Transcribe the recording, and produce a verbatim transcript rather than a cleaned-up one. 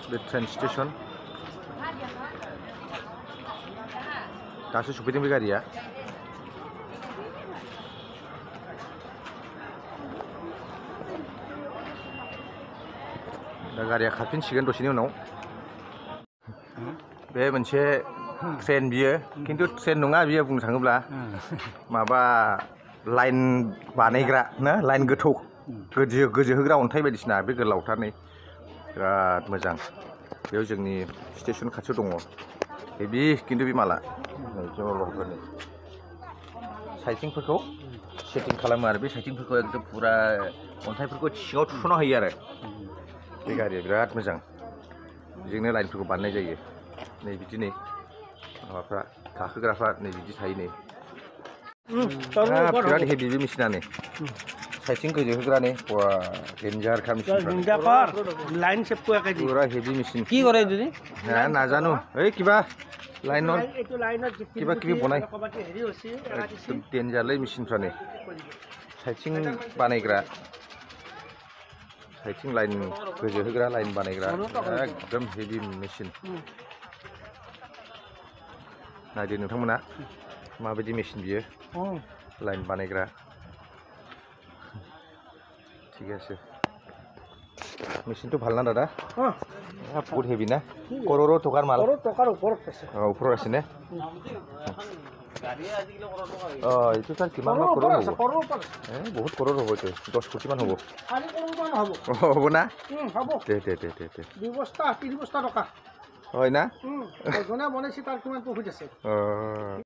बे train station दासो सफैदों बे गारिया दा गारिया खारफिनसिगोन दसेनि उनाव बे मोनसे ट्रेन बियो खिन्थु ट्रेन नङा बियो बुंनो थाङोब्ला माबा लाइन बानायग्रा ना लाइन गोथौ गोजो गोजोहोग्रा अन्थाइ बायदिसिना बे गोलावथारनै बिराद मोजां बेयाव जोंनि स्टेशन खाथियाव दङ हेभि खिन्थु बे माला जलफोरनि साइथिंफोरखौ सेटिं खालामो आरो बे साइथिंफोरखौ एकदम फुरा अन्थाइफोरखौ सिङाव थुस'ना होयो आरो बे गारिया बिराद मोजां बेजोंनो लाइनफोरखौ बानायनाय जायो नै बिदि नै माबाफ्रा गाखोग्राफ्रा नै बिदि थायो नै बिराद हेभि बे मेसिना नै साइथिं गोजोहोग्रा नै बा डेन्जारखा मेसिनफ्रा लाइन सबको एके दी पूरा हेभि मेसिन কি কৰে যদি হ্যাঁ নাজানো এই কিবা লাইনৰ এইটো লাইনত কিবা কিবি বনাই কবাটি হেৰি হৈছে एकदम डेन्जारलै मेसिनफ्रा नै साइथिं बानायग्रा साइथिं लाइन गोजोहोग्रा लाइन बानायग्रा एकदम हेभि मेसिन नायदो नोंथांमोना माबायदि मेसिन बियो लाइन बानायग्रा ঠিক আছে মেচিনটো ভাল না দাদা বহুত হেভি না কৰৰৰ টকাৰ মাল কৰৰৰ টকাৰ ওপৰত আছে অ ওপৰত আছে নে অ এইটো তাৰ কিমান কৰৰৰ হ'ব কৰৰৰ ওপৰত এ বহুত কৰৰৰ হ'ব এইটো দহ কোটি মান হ'ব চাৰি কৰৰৰ মান হ'ব হ'ব না হ'ব দে দে দে দে দুই বস্তা তিনি বস্তা টকা হয় না যোনে বনাইছে তাৰ কিমান প্ৰফিট আছে অ